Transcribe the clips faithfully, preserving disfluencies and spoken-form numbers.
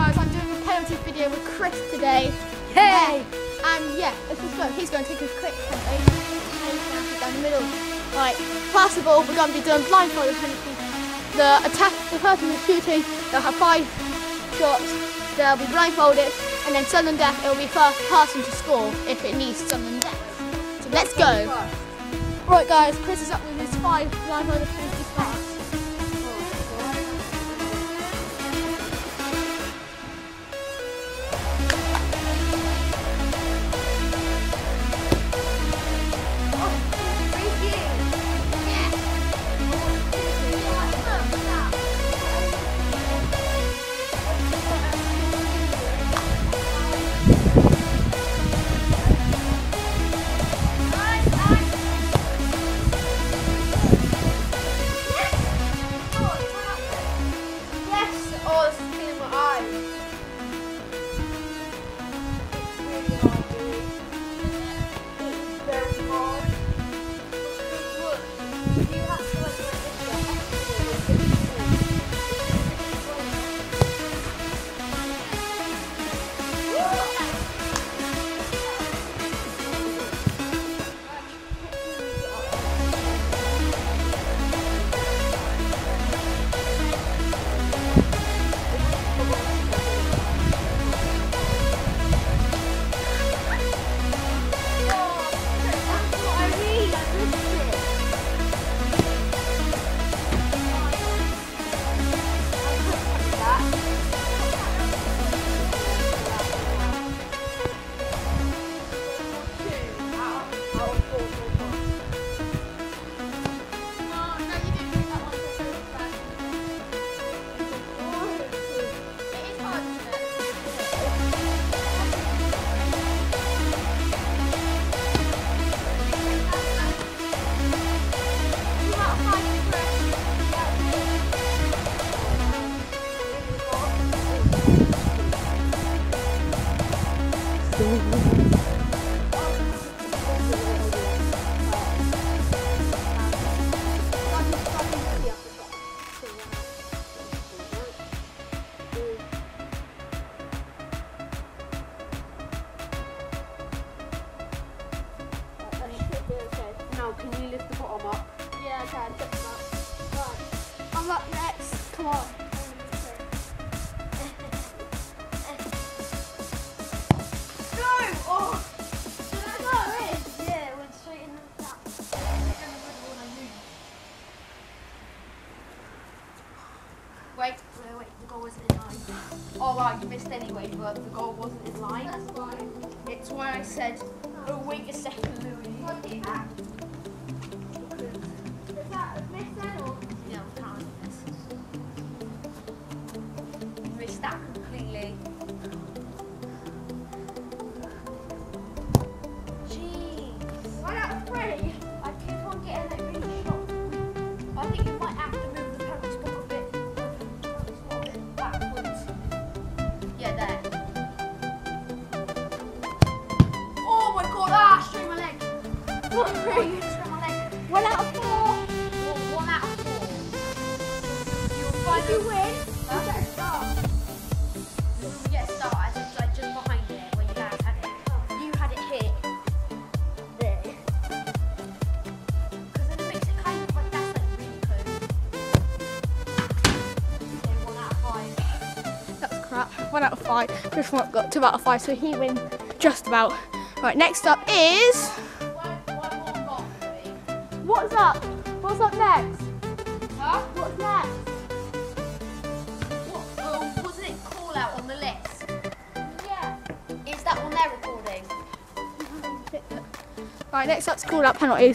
guys, I'm doing a penalty video with Chris today. Hey! And yeah, let's just go. He's going to take his quick penalty. Down the middle. Right, first of all, we're going to be doing blindfolded penalties. The attack, the person who's shooting, they'll have five shots. They'll be blindfolded, and then sudden death. It'll be first person to score if it needs sudden death. So let's go. Right, guys, Chris is up with his five blindfolded penalties fast. Now, can you lift the bottom up? Yeah, I can. Lift them up. Right. I'm up next. Come on. No! Oh! Did I go in? Yeah, it went straight in the tap. Wait, wait, wait, the goal wasn't in line. Oh right, you missed anyway, but the goal wasn't in line. That's fine. It's why I said, oh wait a second, Louis. What did that? Is that a miss then or? Yeah, I'm counting this. Missed that completely. Jeez. One out of three. I keep on getting that really shot. I think you might have to move the penalty spot a bit, a bit backwards. Yeah, there. Oh my god, ah, straight my leg. One Oh, three. you just straight my leg. One out of four. One, one out of four. You'll If find you out- win, you get a star. You get a start as it's like just behind it where you guys had it. You had it here. There. Because then it makes it kind of like that's like really close. Okay, one out of five. That's crap. One out of five. Chris got two out of five, so he wins just about. Right, next up is. One, one more goal, Louis. What's up? What's up next? Huh? What's next? What? Oh, wasn't it call out on the list? Yeah. Is that on their recording? Right, next up's called out penalties.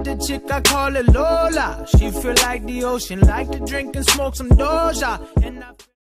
got the chick, I call it Lola. She feel like the ocean, like to drink and smoke some Doja. And I